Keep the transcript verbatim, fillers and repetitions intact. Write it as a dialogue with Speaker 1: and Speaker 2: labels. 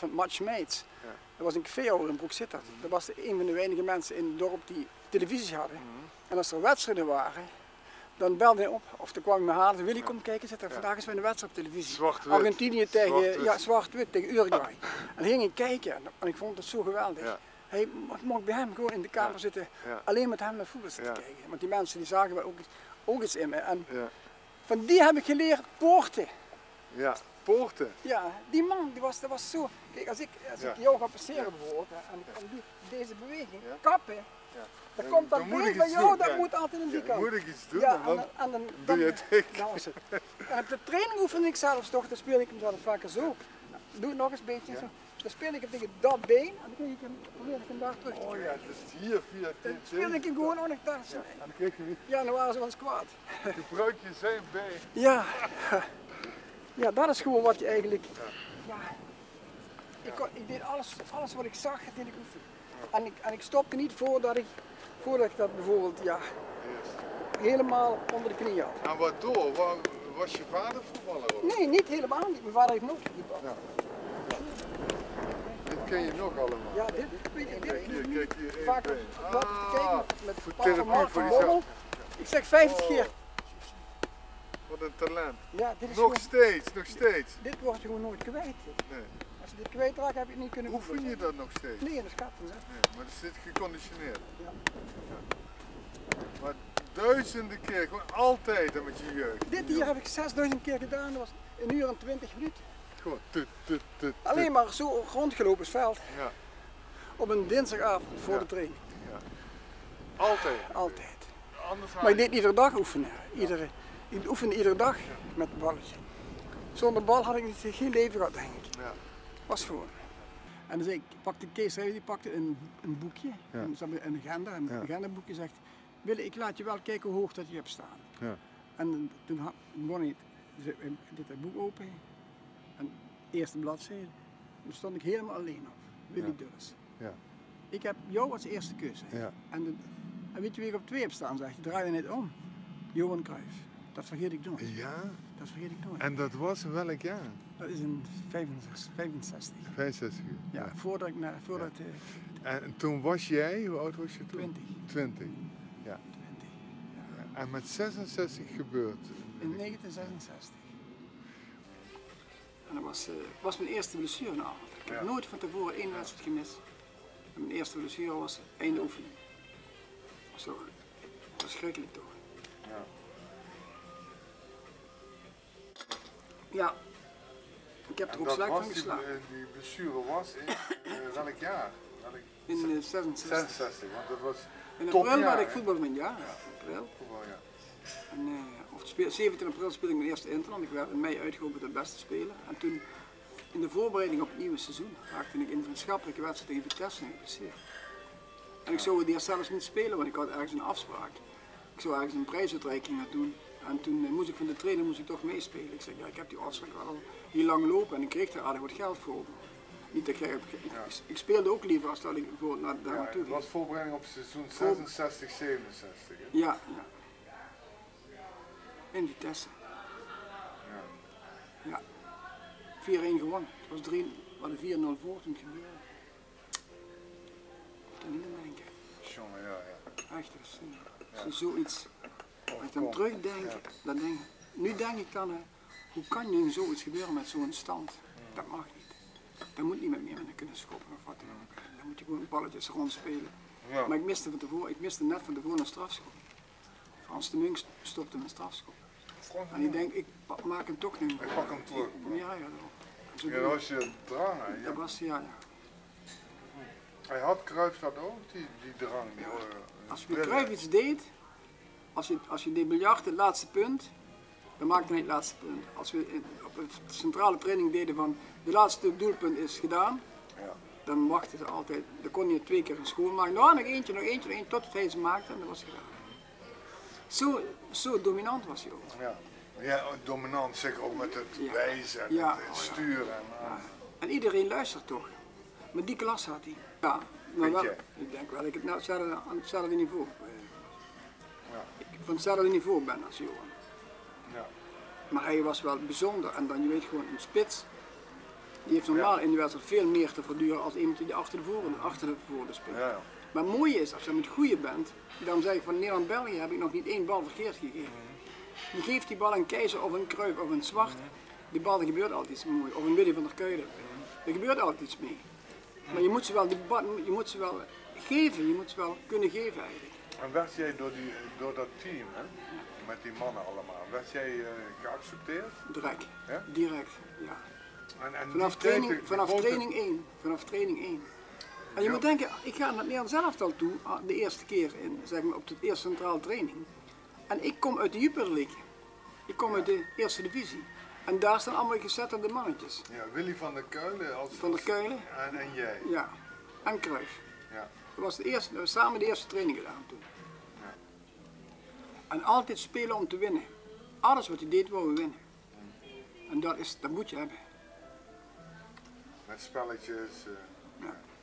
Speaker 1: van Match Mates.
Speaker 2: Ja.
Speaker 1: Dat was een caféhouder in Broek-Sittard. Mm. Dat was de, een van de weinige mensen in het dorp die televisie hadden. Mm. En als er wedstrijden waren, dan belde hij op. Of dan kwam hij me halen en Willy, kom kijken, zit er, ja. vandaag is weer een wedstrijd op televisie.
Speaker 2: Zwart-wit.
Speaker 1: Argentinië tegen,
Speaker 2: Zwart-wit.
Speaker 1: ja, zwart-wit tegen Uruguay. En dan ging ik kijken en ik vond het zo geweldig. Ja. Hij mocht bij hem gewoon in de kamer ja. zitten, ja. alleen met hem naar voetbal zitten ja. kijken. Want die mensen die zagen wel ook, ook iets in me. En ja. van die heb ik geleerd poorten.
Speaker 2: Ja, poorten?
Speaker 1: Ja, die man die was, dat was zo. Kijk, als ik, als ja. ik jou ga passeren bijvoorbeeld en, en die, deze beweging, ja. kappen, ja. dan komt dat beeld bij jou, dat ja. moet altijd in die
Speaker 2: ja,
Speaker 1: kant.
Speaker 2: Moet ik iets doen?
Speaker 1: Ja,
Speaker 2: dan,
Speaker 1: en dan, en dan,
Speaker 2: doe je het ik.
Speaker 1: Dan was het. En op de training oefen ik zelfs toch, dan speel ik hem zelfs vaker zo. Nou, doe het nog eens een beetje ja. zo. Dan speel ik hem tegen dat been en dan ik hem, probeer ik hem daar terug te
Speaker 2: Oh ja, dus hier via het
Speaker 1: dan speel ik hem gewoon nog daar.
Speaker 2: Ja, en dan kreeg je niet.
Speaker 1: Ja, dan waren ze wel eens kwaad.
Speaker 2: Gebruik je zijn been.
Speaker 1: Ja. Ja, dat is gewoon wat je eigenlijk. Ja. Ik, kon, ik deed alles, alles wat ik zag, deed ik oefenen. En ik, en ik stopte niet voordat ik, voordat ik dat bijvoorbeeld ja, helemaal onder de knie had.
Speaker 2: En waardoor? Was je vader voetballer ook?
Speaker 1: Nee, niet helemaal niet. Mijn vader heeft nooit gevoetbald. Ja.
Speaker 2: Dit ken je nog allemaal?
Speaker 1: Ja, dit weet ik.
Speaker 2: Kijk hier, kijk hier.
Speaker 1: Vaak op wat kijken met
Speaker 2: voor
Speaker 1: therapie
Speaker 2: voor die
Speaker 1: Ik zeg vijftig keer.
Speaker 2: Wat een talent.
Speaker 1: Ja, dit is
Speaker 2: nog
Speaker 1: gewoon,
Speaker 2: steeds, nog steeds.
Speaker 1: Dit word je gewoon nooit kwijt.
Speaker 2: Nee.
Speaker 1: Als je dit kwijtraakt heb je het niet kunnen
Speaker 2: oefen. Oefen je dat nog steeds?
Speaker 1: Nee, dat is katten.
Speaker 2: Nee, maar het zit geconditioneerd.
Speaker 1: Ja.
Speaker 2: Ja. Maar duizenden keer, gewoon altijd met je jeugd.
Speaker 1: Dit hier heb ik zesduizend keer gedaan, dat was een uur en twintig minuten.
Speaker 2: Gewoon tut, tut, tut,
Speaker 1: alleen maar zo rondgelopen het veld.
Speaker 2: Ja.
Speaker 1: Op een dinsdagavond voor
Speaker 2: ja.
Speaker 1: de training.
Speaker 2: Ja. Altijd?
Speaker 1: Altijd.
Speaker 2: Anders
Speaker 1: maar ik deed iedere dag oefenen. Iedere, ja. Ik oefende iedere dag ja. met een balletje. Zonder bal had ik niet, geen leven gehad, denk ik.
Speaker 2: Ja.
Speaker 1: Was gewoon. En dus ik pakte Kees Rijden, die pakte een, een boekje, ja. een, een agenda, een ja. agendaboekje, zegt: Willy, ik laat je wel kijken hoe hoog dat je hebt staan.
Speaker 2: Ja.
Speaker 1: En toen begon ik dit boek open, en de eerste bladzijde, toen stond ik helemaal alleen op. Willy ja. Dulles.
Speaker 2: Ja.
Speaker 1: Ik heb jou als eerste keuze.
Speaker 2: Ja.
Speaker 1: En, de, en weet je wie ik op twee heb staan, zegt hij, draai je net om. Johan Cruijff. Dat vergeet ik nooit.
Speaker 2: Ja?
Speaker 1: Dat vergeet ik nooit.
Speaker 2: En dat was in welk jaar?
Speaker 1: Dat is in vijfenzestig.
Speaker 2: vijfenzestig?
Speaker 1: Ja, ja. voordat ik naar... Voordat, ja.
Speaker 2: uh, en toen was jij, hoe oud was je toen?
Speaker 1: twintig.
Speaker 2: twintig, ja.
Speaker 1: twintig, ja.
Speaker 2: En met zesenzestig gebeurt?
Speaker 1: In negentien zesenzestig. En dat was, uh, was mijn eerste blessurenavond. Ik heb ja. nooit van tevoren één wedstrijd gemist. En mijn eerste blessure was einde oefening. Dat was verschrikkelijk toch.
Speaker 2: Ja.
Speaker 1: Ja, ik heb er ook slecht van geslagen.
Speaker 2: Die, die blessure was in uh, welk jaar? Welk...
Speaker 1: In uh, zesenzestig.
Speaker 2: zesenzestig, want dat was
Speaker 1: in april had ik voetbal van jaar. Ja, april.
Speaker 2: Voetbal, ja.
Speaker 1: En, uh, of zeventien april speelde ik mijn eerste interland. Ik werd in mei uitgeroepen tot beste speler. En toen, in de voorbereiding op het nieuwe seizoen, raakte ik in een vriendschappelijke wedstrijd tegen Vitesse geblesseerd. En ik zou het eerst zelfs niet spelen, want ik had ergens een afspraak. Ik zou ergens een prijsuitreiking gaan doen. En toen moest ik van de trainer moest ik toch meespelen. Ik zeg, ja, ik heb die afspraak wel al heel lang lopen en ik kreeg er aardig wat geld voor. Niet dat ik, ik,
Speaker 2: ja.
Speaker 1: ik speelde ook liever als dat ik voor naar daar
Speaker 2: ja,
Speaker 1: naartoe ging.
Speaker 2: Het was voorbereiding op seizoen zesenzestig, zevenenzestig. Hè?
Speaker 1: Ja, ja. In Vitesse.
Speaker 2: Ja.
Speaker 1: Ja. vier-een gewonnen. Het was drie, we hadden vier nul voor toen het gebeurde. Ik moet er niet aan denken.
Speaker 2: Jongen, ja, ja.
Speaker 1: Echt, dat is, ja. is zoiets. Als ik dan terugdenk, ja. dan denk ik, nu denk ik dan, uh, hoe kan nu zoiets gebeuren met zo'n stand? Mm. Dat mag niet. Daar moet niemand meer met kunnen schoppen of wat dan ook. Dan moet je gewoon balletjes rondspelen. Ja. Maar ik miste, van tevoren, ik miste net van tevoren een strafschop. Frans de Munk stopte een strafschop. En ik denk, ik maak hem toch nu.
Speaker 2: Ik pak hem terug.
Speaker 1: Ik, ja, ja.
Speaker 2: Dat ja, was je drang, hè? Ja.
Speaker 1: Dat was, ja, ja.
Speaker 2: Hij had Cruijff dat ook, die, die drang. Die,
Speaker 1: ja.
Speaker 2: uh,
Speaker 1: Als je Cruijff iets deed, als je, als je deed biljart het laatste punt, dan maakte hij het laatste punt. Als we in, op een centrale training deden van de laatste doelpunt is gedaan,
Speaker 2: ja.
Speaker 1: dan wachtte ze altijd, dan kon je twee keer een schoon maken. Nou, nog eentje, nog eentje, nog eentje, tot hij ze maakte en dat was gedaan. Zo, zo dominant was hij ook.
Speaker 2: Ja, ja dominant, zeker ook met het ja. wijzen en
Speaker 1: ja.
Speaker 2: het sturen. En,
Speaker 1: ja. en iedereen luistert toch. Maar die klas had hij. Ja, maar wel, ik denk wel dat ik het nou hetzelfde, aan hetzelfde niveau,
Speaker 2: ja.
Speaker 1: ik van hetzelfde niveau ben als Johan.
Speaker 2: Ja.
Speaker 1: Maar hij was wel bijzonder en dan je weet gewoon een spits, Die heeft normaal in de wedstrijd veel meer te verduren als iemand die achter de voren, achter de voren speelt.
Speaker 2: Ja, ja.
Speaker 1: Maar het mooie is, als je met het goede bent, daarom zeg ik van Nederland-België heb ik nog niet één bal verkeerd gegeven. Je geeft die bal een Keizer of een Cruyff of een Zwart, die bal er gebeurt altijd iets moois. Of een Willy van der Kuijlen, er gebeurt altijd iets mee. Maar je moet ze wel, die bal, je moet ze wel geven, je moet ze wel kunnen geven eigenlijk.
Speaker 2: En werd jij door, die, door dat team, hè, met die mannen allemaal, werd jij uh, geaccepteerd?
Speaker 1: Direct,
Speaker 2: Ja?
Speaker 1: direct, ja.
Speaker 2: En, en
Speaker 1: Vanaf
Speaker 2: die
Speaker 1: training,
Speaker 2: tijd, de
Speaker 1: vanaf
Speaker 2: grote-
Speaker 1: training één, vanaf training één. En je
Speaker 2: Ja.
Speaker 1: moet denken, ik ga naar het Nederlands elftal toe, de eerste keer in, zeg maar, op de eerste centrale training. En ik kom uit de Jupiler League. Ik kom uit de eerste divisie. En daar staan allemaal gezettelde mannetjes.
Speaker 2: Ja, Willy van der Kuijlen als
Speaker 1: Van der Kuijlen.
Speaker 2: En, en jij.
Speaker 1: Ja, en Cruyff.
Speaker 2: Ja.
Speaker 1: Dat was de eerste, we hebben samen de eerste training gedaan toen.
Speaker 2: Ja.
Speaker 1: En altijd spelen om te winnen. Alles wat hij deed, wou we winnen. En dat, is, dat moet je hebben.
Speaker 2: Met spelletjes. Uh,
Speaker 1: Ja.